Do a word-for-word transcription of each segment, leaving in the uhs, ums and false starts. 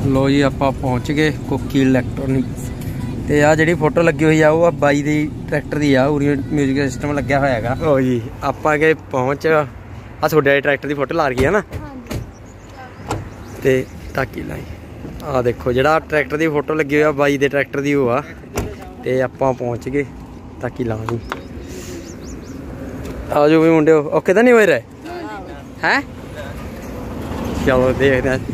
लो जी आप पहुँच गए कुकी इलैक्ट्रॉनिक्स। तो आ जी फोटो लगी हुई आ वो बाई दी ट्रैक्टर की आ उरी म्यूजिक सिस्टम लग्या होया है। लो जी आप गए पहुँच आ थोड़े ट्रैक्टर की फोटो ला रही है ना। तो ताकि लाई आ देखो जरा ट्रैक्टर की फोटो लगी हुई आ बाई दे ट्रैक्टर की वो आ। तो आप पहुँच गए ताकि लानी आ जाओ भी मुंडे ओके तो नहीं हो रहे हैं। चलो देखते हैं।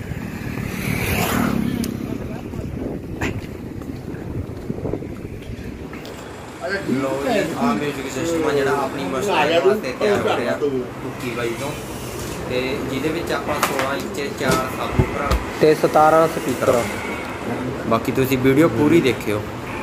लो आ म्यूजिक सिस्टम है जो अपनी मशीन वास्ते तैयार हो रहा कुकी बाई तो जिहदे आप सोलह इंच चार सबवूफर ते सतारह स्पीकर। बाकी तुसी वीडियो पूरी देखियो।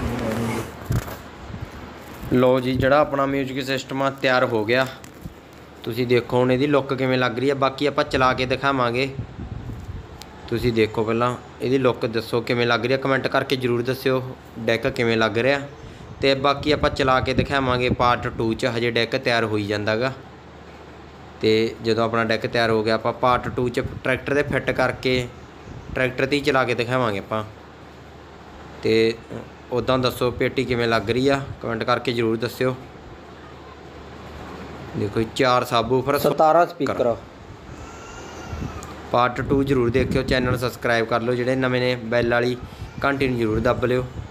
लो जी जड़ा अपना म्यूजिक सिस्टम तैयार हो गया। तुसी देखो हुण इहदी लुक किवें लग रही है। बाकी आपां चला के दिखावांगे। तुसी देखो पहलां इहदी लुक दसो किवें लग रही है कमेंट करके जरूर दस्सिओ डैक किवें लग रहा। तो बाकी आपां चला के दिखावांगे पार्ट टू च हजे डैक तैयार होई जांदा गा। तो जदों अपना डैक तैयार हो गया आपां पार्ट टू च ट्रैक्टर दे फिट करके ट्रैक्टर ते चला के दिखावांगे आपां। तो उदां दसो पेटी किवें लग रही आ कमेंट करके जरूर दस्सिओ। देखो चार सबवूफर सतारह स्पीकर। पार्ट टू जरूर देखियो। चैनल सबसक्राइब कर लो जिहड़े नवें ने बैल वाली घंटी नूं जरूर दब लिओ।